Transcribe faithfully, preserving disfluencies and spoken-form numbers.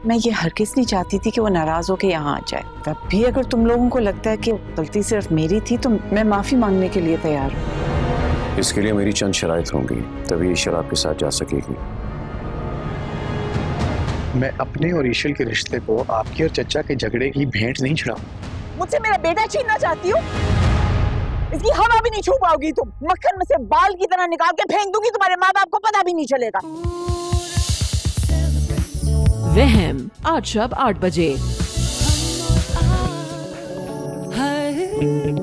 मैं ये हरगिज़ नहीं चाहती थी कि वो नाराज होकर यहाँ आ जाए। तब भी अगर तुम लोगों को लगता है कि गलती सिर्फ मेरी थी तो मैं माफी मांगने के लिए तैयार हूँ। इसके लिए मेरी चंद शराइत होंगी, तभी ईशल आपके साथ जा सकेगी। मैं अपने और ईशल के रिश्ते को आपकी और चचा के झगड़े की भेंट नहीं चढ़ाऊं। मुझसे मेरा बेटा छीनना चाहती हो? इसकी हवा भी नहीं छू पाओगी तुम। मक्खन में से बाल की तरह निकाल के फेंक दूंगी, तुम्हारे माँ बाप को पता भी नहीं चलेगा। वहम आज शाम आठ बजे।